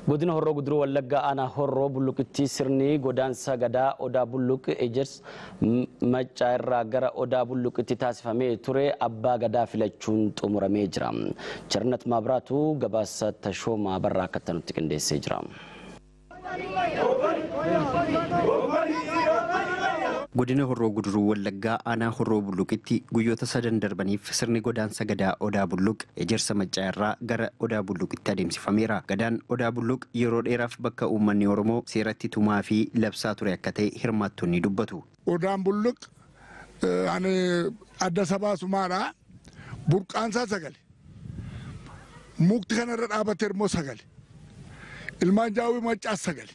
Godina Horroo Guduruu Wallaggaa aanaa Horroo Bulluqitti sirni godaansa gadaa Odaa Bulluq Ejers Maccaa irraa gara Odaa Bulluqitti taasifamee ture abbaa gadaa filachuun xumuramee jira. Charnat Mabraatu gabaasa Tashoomaa Barraa akka nutti qindeessee jira. Godina Horroo Guduruu Wallaggaa aanaa Horroo Bulluqitti guyyoota 3 darbaniif sirni godaansa gadaa Odaa Bulluq Ejersa Maccaa irraa gara Odaa Bulluqitti adeemsifameera. Gadaan Odaa Bulluq yeroo dheeraaf bakka uummanni Oromoo seeratti tumaa fi labsaa ture akka ta'e hirmaattonni dubbatu. Odaan Bulluq ani adda sabaa sumaadha. Burqaansaa sagale. Mukti kanarra dhaabatee immoo sagale. Ilmaan jaawii Maccaa sagale.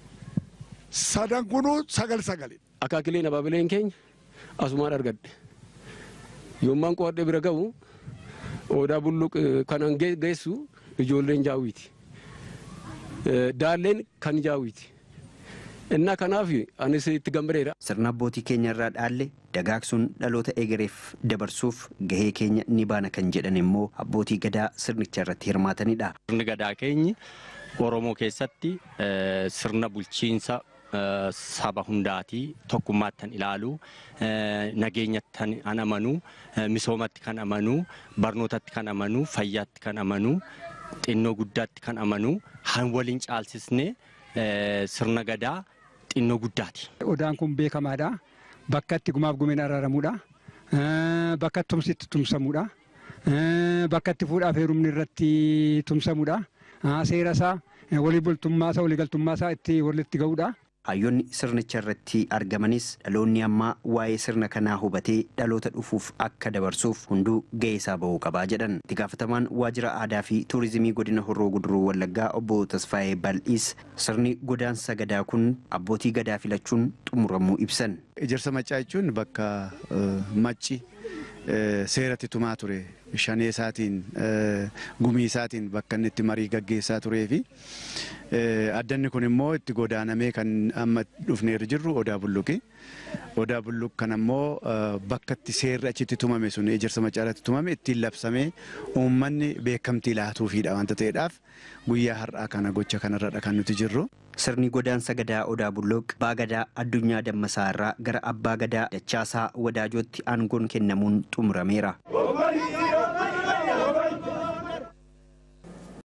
Sadan kunuu sagale. Akaakileen abaabileen keenya asumaan argadde yoommaan qo'adhe bira ga'u Odaa Bulluq kanan geessu ijoolleen jaawwiiti daalleen kan jaawwiiti innaa kanaaf anis itti gammadeera. Sirna abbootii keenya irraa dhaalle dagaagsuun dhaloota egereef dabarsuuf gahee keenya ni baana kan jedhan immoo abbootii gadaa sirnicha irratti hirmaatanidha. Sirni gadaa keenyi Oromoo keessatti sirna bulchiinsa saba hundaati tokkummaatti ilaalu nageenyatti kan amanu misoomatti kan amanu barnootatti kan amanu fayyaatti kan amanu xinnoo guddaatti kan amanu han waliin caalsisne sirna gadaa xinnoo guddaati. Odaan kun beekamaadha. Bakka itti gumaaf gumeen araaramuudha. Bakka tumsitti tumsamuudha. Bakka itti fuudhaaf heerumni irratti tumsamuudha. Seera isaa walii bultummaa isaa walii galtummaa isaa itti walitti ga'uudha. Hayyoonni sirnicha irratti argamanis dhaloonni ammaa waa'ee sirna kanaa hubatee dhaloota dhufuuf akka dabarsuuf hunduu gahee isaa bahuu qabaa jedhan. Itti gaafatamaan waajjira aadaa fi tuurizimii godina Horroo Guduruu Wallaggaa obbo Tasfaayee Bal'iis sirni godaansa gadaa kun abbootii gadaa filachuun xumuramuu ibsan. Ejersa Maccaa jechuun bakka macci seeratti tumaa ture shanee isaatiin gumii isaatiin bakka inni itti marii gaggeessaa turee fi addanni kun immoo itti godaanamee kan amma dhufneerra jirru Odaa Bulluqi. Odaa Bulluq kan ammoo bakka itti seerri achitti tumame sun Ejersa Maccaa irratti tumame ittiin labsamee uummanni beekamtii laatuufiidha wanta ta'eedhaaf guyyaa har'aa kana gocha kanarradha kan nuti jirru. Sirni godaansa gadaa Odaa Bulluq abbaa gadaa Addunyaa Dammasaa irraa gara abbaa gadaa Dachaasaa Wadaajootti aangoon kennamuun xumurameera.